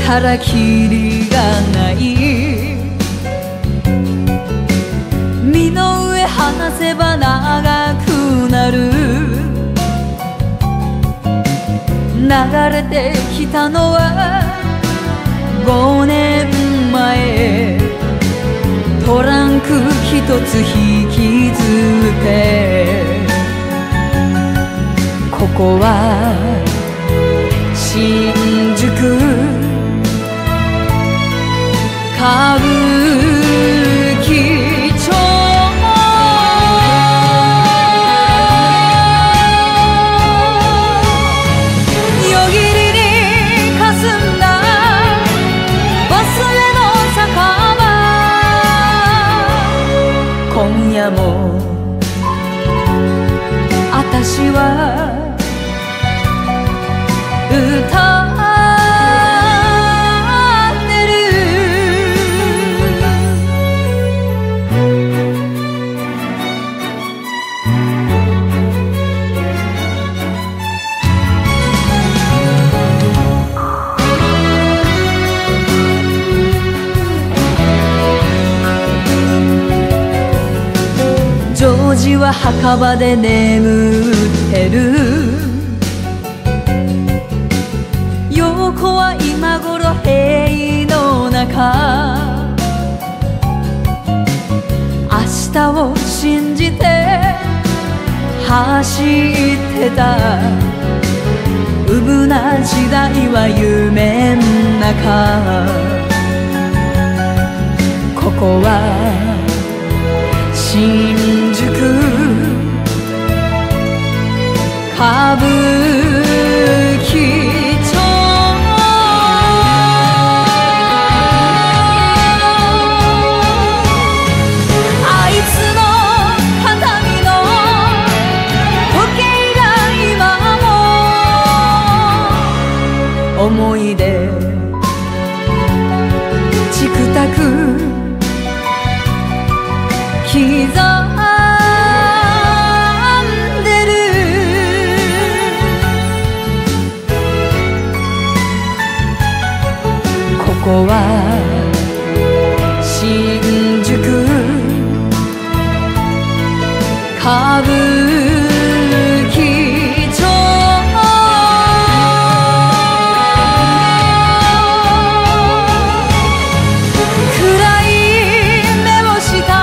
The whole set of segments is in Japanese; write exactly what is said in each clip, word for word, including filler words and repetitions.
たらきりがない。身の上離せば長くなる。流れてきたのはごねんまえ。トランクひとつ引きずってここは新宿歌舞伎町。夜霧にかすんだバスへの酒場。今夜もあたしは歌ジョージは墓場で眠ってる。陽子は今頃塀の中。明日を信じて走ってた。うぶな時代は夢ん中。ここは新宿歌舞伎町。あいつの形見の時計が今も思い出チクタク刻んでる。ここは新宿歌舞伎町。暗い目をした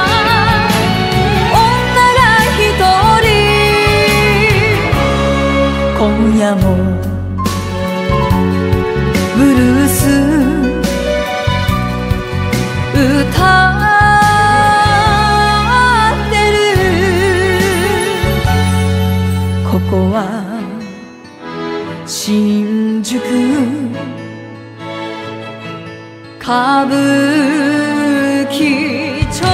今夜もブルース歌ってる。ここは新宿歌舞伎町。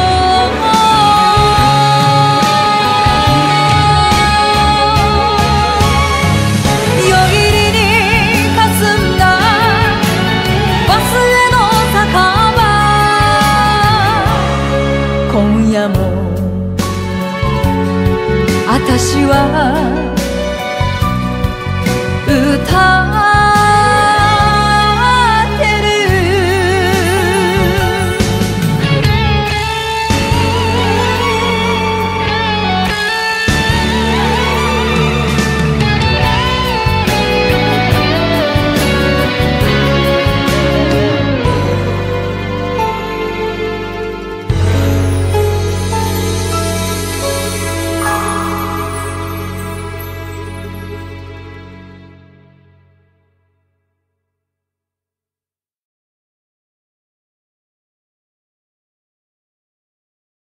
今夜もあたしは